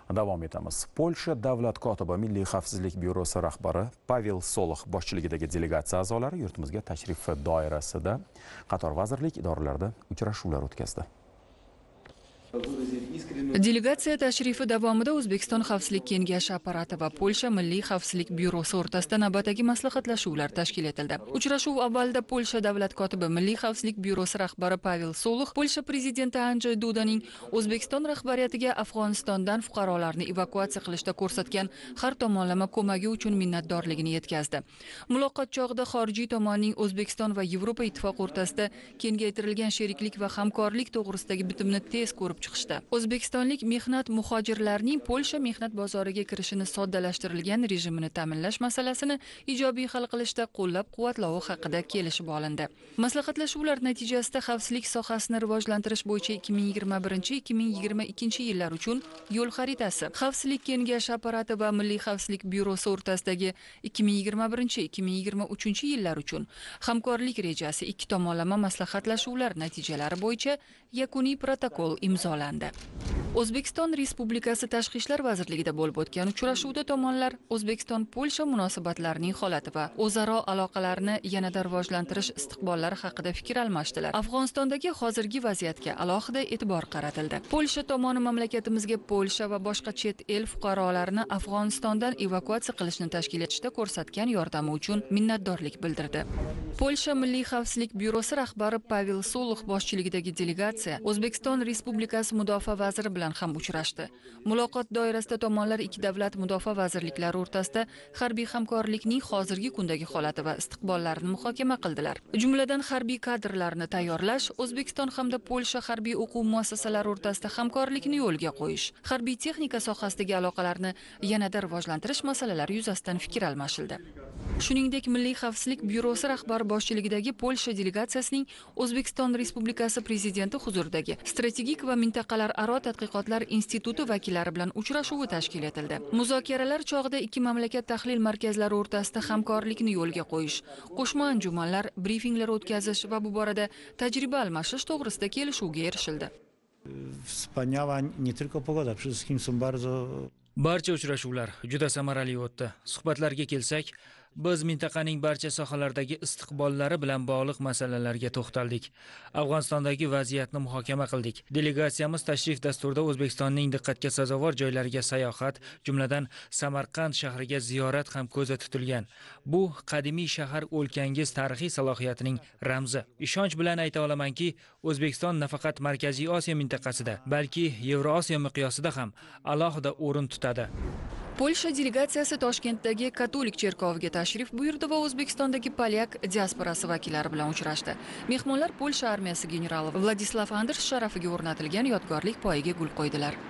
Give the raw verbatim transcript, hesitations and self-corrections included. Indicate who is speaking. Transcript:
Speaker 1: Davom etamiz. Polsha davlat kotibi Milliy xavfsizlik byurosi rahbari Pavel Solux boshchiligidagi delegatsiya a'zolari yurtimizga tashrifi doirasida qator vazirlik idoralarida uchrashuvlar o'tkazdi.
Speaker 2: Delegatsiya tashrifi davomida O'zbekiston Xavfsizlik kengashi apparati va Polsha Milliy xavfsizlik byurosi o'rtasida navbatdagi maslahatlashuvlar tashkil etildi. Uchrashuv avvalida Polsha davlat kotibi Milliy xavfsizlik byurosi rahbari Pavel Solux Polsha prezidenti Andrzej Dudaning O'zbekiston rahbariyatiga Afg'onistondan fuqarolarni evakuatsiya qilishda ko'rsatgan har tomonlama ko'magi uchun minnatdorligini yetkazdi. Muloqot chog'ida xorijiy tomonning O'zbekiston va Yevropa ittifoqi o'rtasida kengaytirilgan sheriklik va hamkorlik to'g'risidagi bitimni tez ko'rib chiqishdi. O'zbekistonlik mehnat muhojirlarning Polsha mehnat bozoriga kirishini soddalashtirilgan rejimini ta'minlash masalasini ijobiy hal qilishda qo'llab-quvvatlovi haqida kelishib olindi. Maslahatlashuvlar natijasida xavfsizlik sohasini rivojlantirish bo'yicha ikki ming yigirma birinchi ikki ming yigirma ikkinchi yillar uchun yo'l xaritasi, Xavfsizlik kengashi apparati va Milliy xavfsizlik byurosi o'rtasidagi ikki ming yigirma birinchi ikki ming yigirma uchinchi yillar uchun hamkorlik rejasi, ikki tomonlama maslahatlashuvlar natijalari bo'yicha yakuniy protokol imzolandi. O'zbekiston Respublikasi Tashqi ishlar vazirligida bo'lib o'tgan uchrashuvda tomonlar O'zbekiston-Polsha munosabatlarining holati va o'zaro aloqalarni yanada rivojlantirish istiqbollari haqida fikr almashdilar. Afg'onistondagi hozirgi vaziyatga alohida e'tibor qaratildi. Polsha tomoni mamlakatimizga Polsha va boshqa chet el fuqarolarini Afg'onistondan evakuatsiya qilishni tashkil etishda ko'rsatgan yordami uchun minnatdorlik bildirdi. Polsha Milliy xavfsizlik byurosi rahbari Pavel Solux boshchiligidagi delegatsiya O'zbekiston Respublikasi mudofaa vaziri bilan ham uchrashdi. Muloqot doirasida tomonlar ikki davlat mudofaa vazirliklari o'rtasida harbiy hamkorlikning hozirgi kundagi holati va istiqbollarini muhokama qildilar. Jumladan harbiy kadrlarni tayyorlash, O'zbekiston hamda Polsha harbiy o'quv muassasalari o'rtasida hamkorlikni yo'lga qo'yish, harbiy texnika sohasidagi aloqalarni yanada rivojlantirish masalalari yuzasidan fikr almashildi. Shuningdek, Milliy xavfsizlik byurosi rahbari boshchiligidagi Polsha delegatsiyasining O'zbekiston Respublikasi prezidenti huzuridagi strategik va mintaqalararo tadqiqotlar instituti vakillari bilan uchrashuvi tashkil etildi. Muzokaralar chog'ida ikki mamlakat tahlil markazlari o'rtasida hamkorlikni yo'lga qo'yish, qo'shma anjumanlar, brifinglar o'tkazish va bu borada tajriba almashish to'g'risida kelishuvga erishildi.
Speaker 3: Wspaniała nie tylko pogoda, przede wszystkim są bardzo
Speaker 4: Barcha uchrashuvlar juda samarali o'tdi. Suhbatlarga kelsak, biz mintaqaning barcha sohalardagi istiqbollari bilan bog'liq masalalarga to'xtaldik. Afg'onistondagi vaziyatni muhokama qildik. Delegatsiyamiz tashrif dasturida O'zbekistonning diqqatga sazovor joylariga sayohat, jumladan Samarqand shahriga ziyorat ham ko'zda tutilgan. Bu qadimiy shahar o'lkangiz tarixiy salohiyatining ramzi. Ishonch bilan ayta olamanki, O'zbekiston nafaqat Markaziy Osiyo mintaqasida, balki Yevrosiyo miqyosida ham alohida o'rin tutadi.
Speaker 2: Polsha delegatsiyasi Toshkentdagi katolik cherkoviga tashrif buyurdi va O'zbekistondagi polyak diasporasi vakillari bilan uchrashdi. Mehmonlar Polsha armiyasi generali Vladislav Andrish sharafiga o'rnatilgan yodgorlik poyiga gul qo'ydilar.